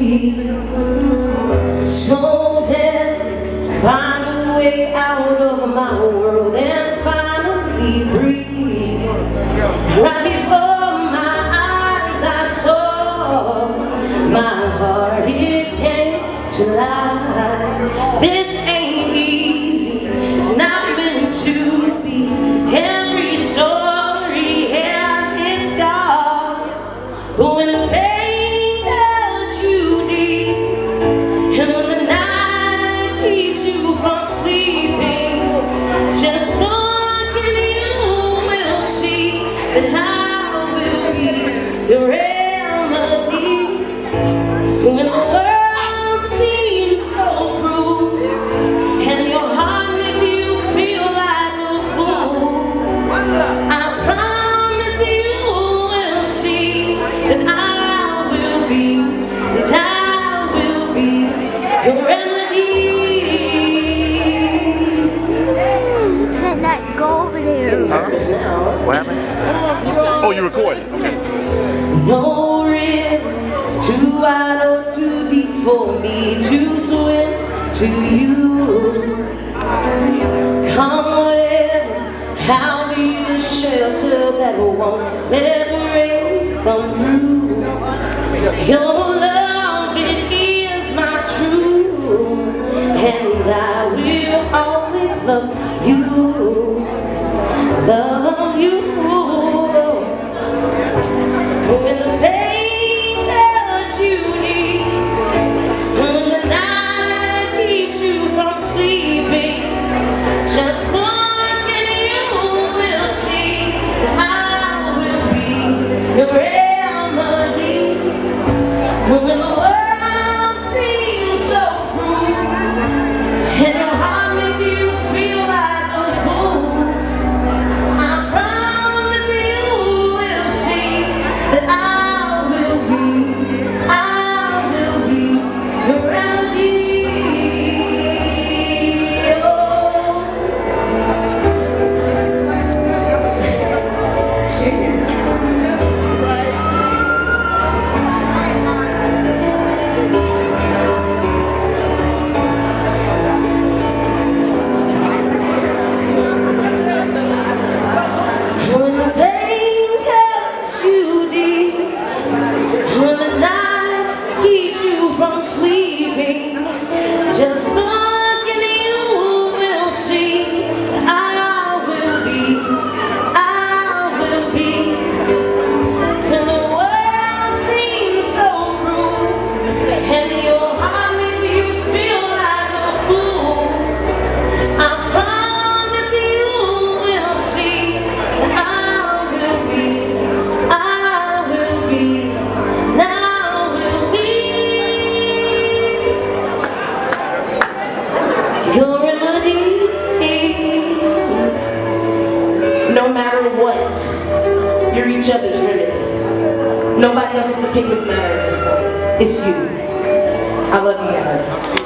So desperate to find a way out of my world and finally breathe. Right before my eyes I saw my heart, it came to life. This ain't easy, it's not meant to be. Every story has its scars, but when the pain cuts you deep, and when the night keeps you from sleeping, just look and you will see that I will be your remedy. When the world seems so cruel and your heart makes you feel like a fool, I promise you will see that I will be your remedy. Said not go over there. What happened? Oh, you recorded? Okay. No river is too wide or too deep for me to swim to you. Come whatever, I'll be the shelter that won't let the rain come through. Your love, it is my truth, and I will always love you. Love you. When the pain cuts you deep, when the night keeps you from sleeping, just look and you will see that I will be your remedy. When the world seems so cruel and your heart makes you feel like a fool, I promise you will see that I will be your remedy. When the pain cuts you deep, when the night keeps you from sleeping, just look and you will see I will be. When the world seems so cruel and your heart makes you feel like a fool, I promise you will see that I will be your remedy. No matter what, you're each other's remedy. Nobody else's opinions matter at this point. It's you. I love you guys.